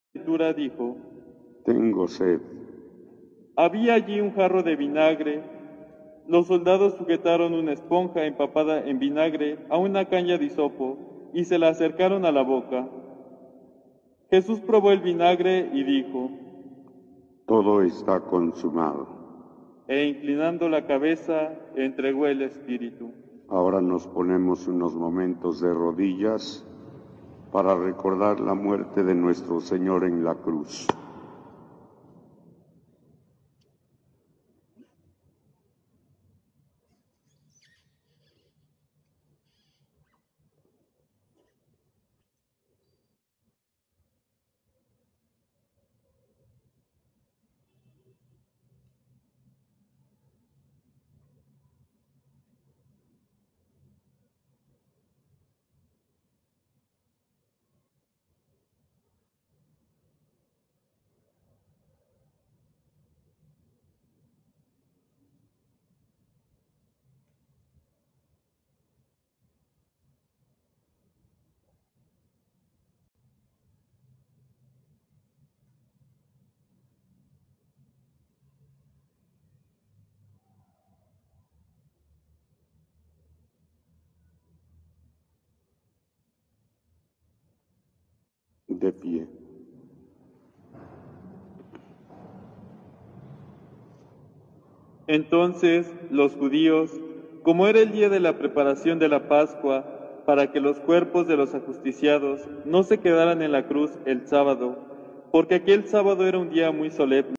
escritura dijo: Tengo sed. había allí un jarro de vinagre. Los soldados sujetaron una esponja empapada en vinagre a una caña de hisopo y se la acercaron a la boca. Jesús probó el vinagre y dijo, Todo está consumado. e inclinando la cabeza, entregó el espíritu. Ahora nos ponemos unos momentos de rodillas para recordar la muerte de nuestro Señor en la cruz. De pie. Entonces los judíos, como era el día de la preparación de la Pascua, para que los cuerpos de los ajusticiados no se quedaran en la cruz el sábado, porque aquel sábado era un día muy solemne,